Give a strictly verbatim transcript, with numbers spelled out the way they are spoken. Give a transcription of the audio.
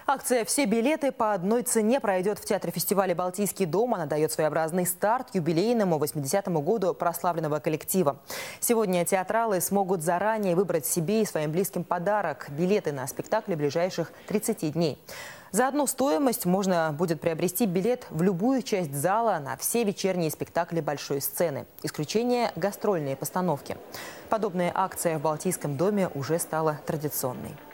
Акция «Все билеты по одной цене» пройдет в театре-фестивале «Балтийский дом». Она дает своеобразный старт юбилейному восьмидесятому году прославленного коллектива. Сегодня театралы смогут заранее выбрать себе и своим близким подарок – билеты на спектакли ближайших тридцати дней. За одну стоимость можно будет приобрести билет в любую часть зала на все вечерние спектакли большой сцены. Исключение – гастрольные постановки. Подобная акция в Балтийском доме уже стала традиционной.